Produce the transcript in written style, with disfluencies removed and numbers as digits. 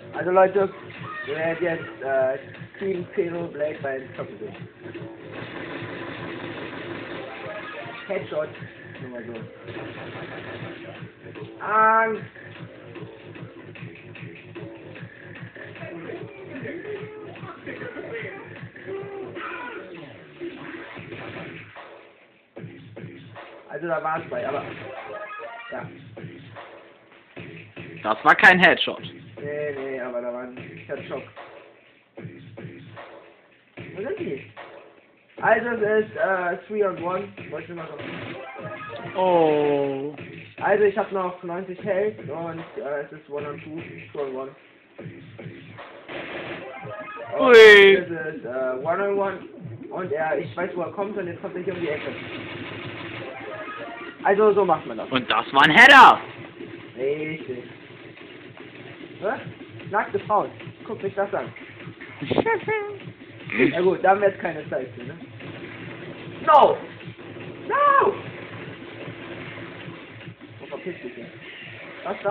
Also Leute, wir werden jetzt Team Zero Blade bei Doppel. Headshot. Nur mal so. Angst. Also da war es bei, aber ja. Das war kein Headshot. Nee, aber da war ein Schock. Wo sind die? Also es ist 3 on 1. Wollte ich mal sagen. Oh. Also ich habe noch 90 Health und es ist 1 on 2 on 1. Ui. Es ist 1 on 1 und ich weiß wo er kommt und jetzt kommt er hier um die Ecke. Also so macht man das. Und das war ein Header. Richtig. Was? Nackte Frauen. Guck dich das an. Ja gut, da haben wir jetzt keine Zeit für, ne? No! No! Wo verpiss dich denn? Was da?